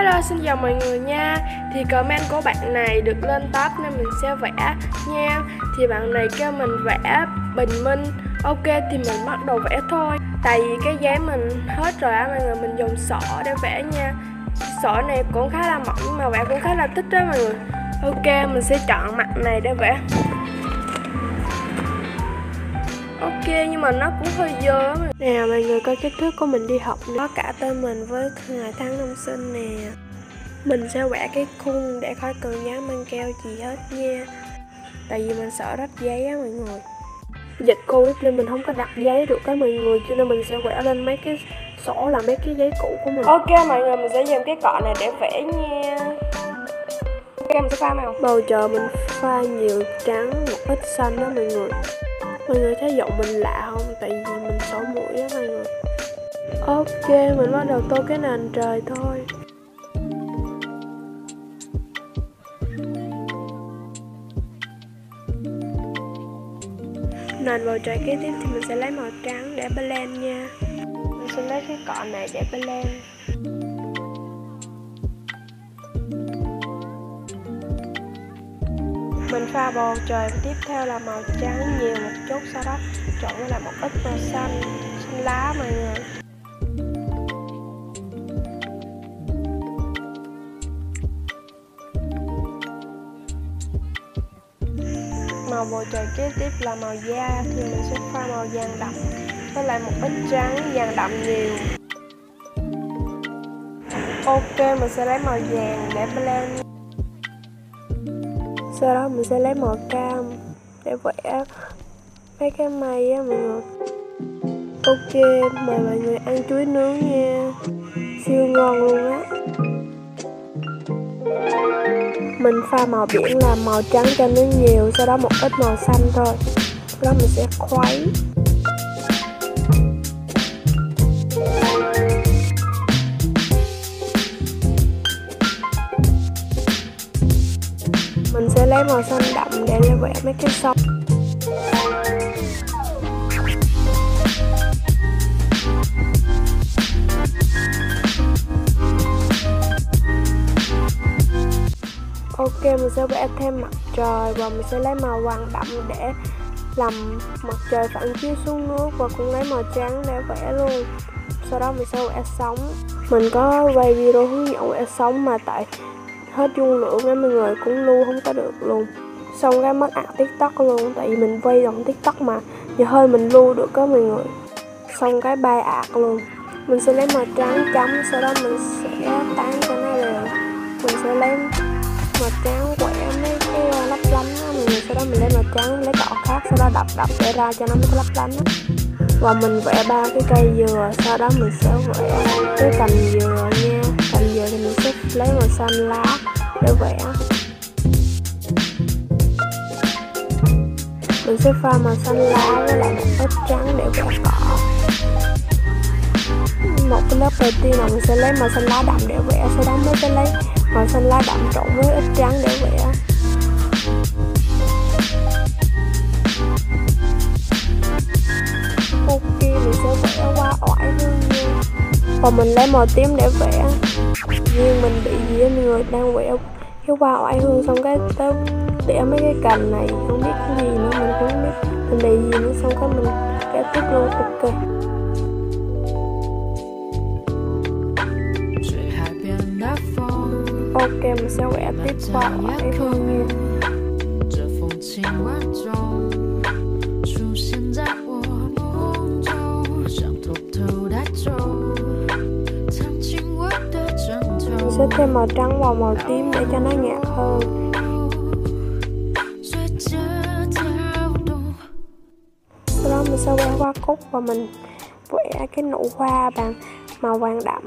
Hello, xin chào mọi người nha. Thì comment của bạn này được lên top nên mình sẽ vẽ nha. Thì bạn này kêu mình vẽ bình minh. Ok thì mình bắt đầu vẽ thôi. Tại vì cái giấy mình hết rồi á mọi người, mình dùng sọ để vẽ nha. Sọ này cũng khá là mỏng nhưng mà vẽ cũng khá là thích đó mọi người. Ok, mình sẽ chọn mặt này để vẽ. Ok, nhưng mà nó cũng hơi dơ lắm. Nè mọi người coi kích thước của mình đi học này. Có cả tên mình với ngày tháng năm sinh nè. Mình sẽ vẽ cái khung để khỏi cần nhớ mang keo gì hết nha. Tại vì mình sợ rách giấy á mọi người. Dịch Covid nên mình không có đặt giấy được đó mọi người, cho nên mình sẽ vẽ lên mấy cái sổ là mấy cái giấy cũ của mình. Ok mọi người, mình sẽ dùng cái cọ này để vẽ nha. Ok, mình sẽ pha màu. Bầu trời mình pha nhiều trắng, một ít xanh đó mọi người. Mọi người thấy giọng mình lạ không? Tại vì mình sổ mũi á mọi người. Ok, mình bắt đầu tô cái nền trời thôi. Nền bầu trời kế tiếp thì mình sẽ lấy màu trắng để blend nha. Mình sẽ lấy cái cọ này để blend. Mình pha bầu trời tiếp theo là màu trắng nhiều một chút, sau đó trộn với lại một ít màu xanh, xanh lá mọi người. Màu bầu trời kế tiếp là màu da thì mình sẽ pha màu vàng đậm với lại một ít trắng vàng đậm nhiều. Ok, mình sẽ lấy màu vàng để blend. Sau đó mình sẽ lấy màu cam để vẽ mấy cái mây á mọi người. Ok, mời mọi người ăn chuối nướng nha. Siêu ngon luôn á. Mình pha màu biển là màu trắng cho nó nhiều, sau đó một ít màu xanh thôi. Sau đó mình sẽ khuấy. Mình sẽ lấy màu xanh đậm để vẽ mấy cái sông. Ok, mình sẽ vẽ thêm mặt trời và mình sẽ lấy màu vàng đậm để làm mặt trời phản chiếu xuống nước, và cũng lấy màu trắng để vẽ luôn. Sau đó mình sẽ vẽ sóng. Mình có quay video hướng dẫn vẽ sóng mà tại hết dung lượng nên mọi người cũng lưu không có được luôn. Xong cái mất ạc TikTok luôn, tại vì mình vay bằng TikTok mà giờ hơi mình lưu được đó mọi người. Xong cái bay ạc luôn. Mình sẽ lấy màu trắng chấm, sau đó mình sẽ tán cho nó đều. Mình sẽ lấy màu trắng vẽ mấy cái lấp lánh đó mọi người. Sau đó mình lấy màu trắng, lấy cọ khác, sau đó đập để ra cho nó mấy cái lấp lánh đó. Và mình vẽ 3 cái cây dừa, sau đó mình sẽ vẽ cái cành dừa nha. Cành dừa thì mình sẽ lấy màu xanh lá để vẽ. Mình sẽ pha màu xanh lá với lại một ít trắng để vẽ cọ. Một cái lớp đầu tiên là mình sẽ lấy màu xanh lá đậm để vẽ, sau đó mới sẽ lấy màu xanh lá đậm trộn với ít trắng để vẽ. Ok, mình sẽ vẽ hoa oải hương nha. Và mình lấy màu tím để vẽ. Nhưng mình bị gì á mọi người, đang vẽ cái hoa oải hương xong cái tới vẽ mấy cái cành này không biết cái gì nữa, mình cũng không biết mình bị gì nữa, xong cái mình vẽ tiếp luôn. Ok. Ok, mình sẽ vẽ tiếp hoa oải hương nha. Mình sẽ thêm màu trắng vào màu tím để cho nó nhạt hơn. Sau đó mình sẽ vẽ hoa cúc và mình vẽ cái nụ hoa bằng màu vàng đậm.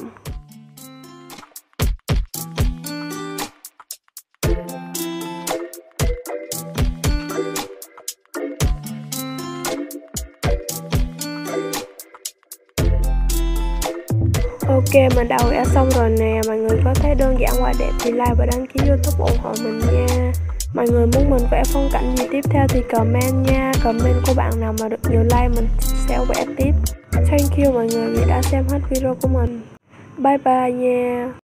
Ok, mình đã vẽ xong rồi nè. Mọi người có thấy đơn giản và đẹp thì like và đăng ký YouTube ủng hộ mình nha. Mọi người muốn mình vẽ phong cảnh gì tiếp theo thì comment nha. Comment của bạn nào mà được nhiều like mình sẽ vẽ tiếp. Thank you mọi người vì đã xem hết video của mình. Bye bye nha.